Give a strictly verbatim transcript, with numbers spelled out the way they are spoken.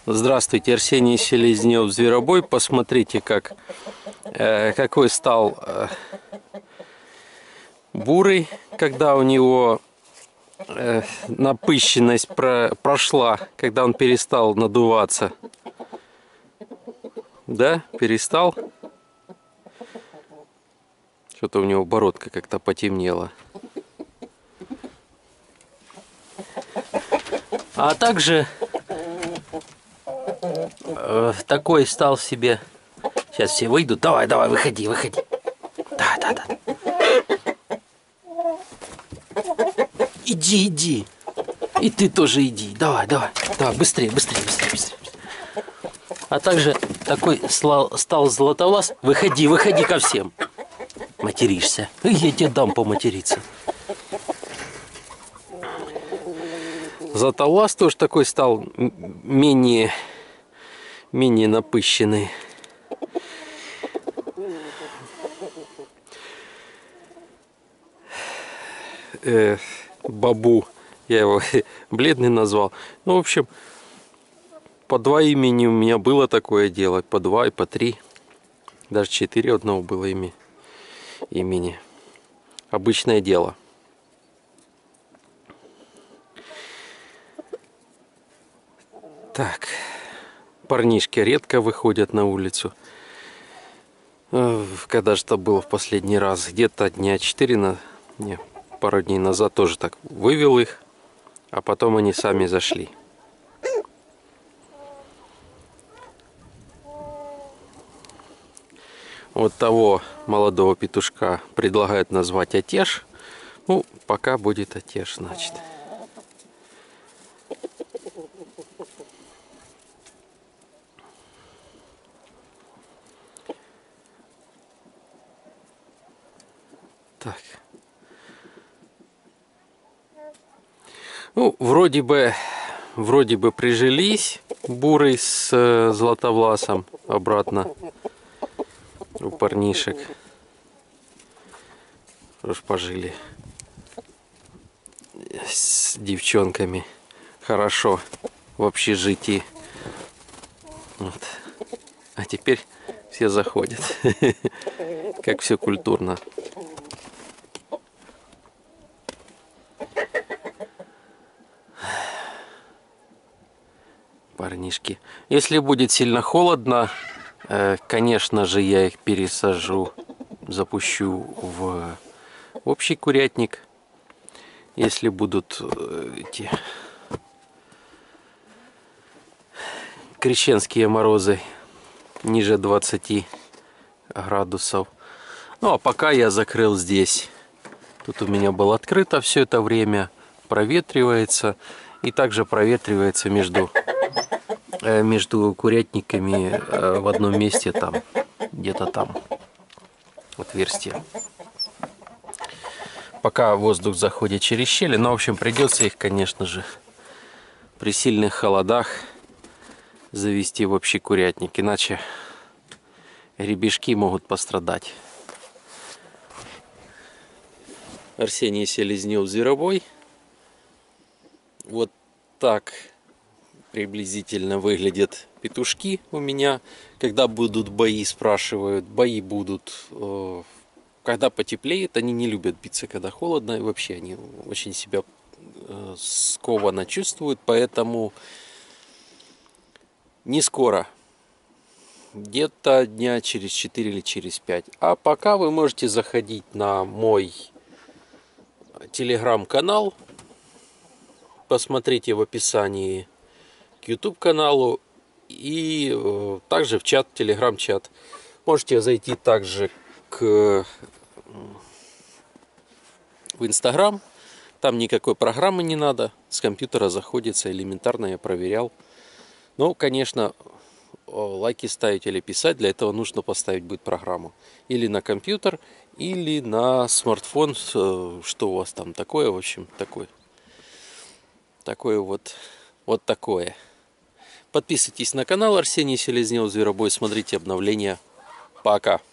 Здравствуйте, Арсений Селезнев, Зверобой. Посмотрите, как, э, какой стал э, бурый, когда у него э, напыщенность про, прошла, когда он перестал надуваться. Да, перестал. Что-то у него бородка как-то потемнела. А также э, такой стал себе. Сейчас все выйдут. Давай, давай, выходи, выходи. Да, да, да. Иди, иди. И ты тоже иди. Давай, давай. Давай, быстрее, быстрее, быстрее, быстрее. А также такой стал Златовлас. Выходи, выходи ко всем. Материшься. Я тебе дам поматериться. Златовлас тоже такой стал менее, менее напыщенный. Э, Бабу, я его бледный назвал. Ну, в общем, по два имени у меня было такое дело. По два и по три. Даже четыре одного было ими, имени. Обычное дело. Так, парнишки редко выходят на улицу. Когда же это было в последний раз? Где-то дня четыре, на... не, пару дней назад тоже так вывел их, а потом они сами зашли. Вот того молодого петушка предлагают назвать Отеж. Ну, пока будет Отеж, значит. Так. Ну, вроде бы, вроде бы прижились бурый с э, Златовласом обратно у парнишек. Уж пожили с девчонками хорошо в общежитии. Вот. А теперь все заходят. Как все культурно. Парнишки. Если будет сильно холодно, конечно же, я их пересажу, запущу в общий курятник. Если будут эти крещенские морозы ниже двадцати градусов. Ну а пока я закрыл здесь. Тут у меня было открыто все это время. Проветривается. И также проветривается между, между курятниками в одном месте там. Где-то там отверстие. Пока воздух заходит через щели. Но в общем придется их, конечно же, при сильных холодах завести в общий курятник. Иначе гребешки могут пострадать. Арсений Селезнев, Зверобой. Вот так приблизительно выглядят петушки у меня. Когда будут бои, спрашивают. Бои будут, э, когда потеплеет. Они не любят биться, когда холодно. И вообще они очень себя э, скованно чувствуют. Поэтому не скоро. Где-то дня через четыре или через пять. А пока вы можете заходить на мой телеграм-канал. Посмотрите в описании к YouTube каналу и э, также в чат, телеграм-чат. Можете зайти также к, в Инстаграм. Там никакой программы не надо. С компьютера заходится элементарно, я проверял. Ну, конечно, лайки ставить или писать, для этого нужно поставить будет программу. Или на компьютер, или на смартфон. Что у вас там такое, в общем, такое. Такое вот, вот такое. Подписывайтесь на канал Арсений Селезнев, Зверобой. Смотрите обновления. Пока.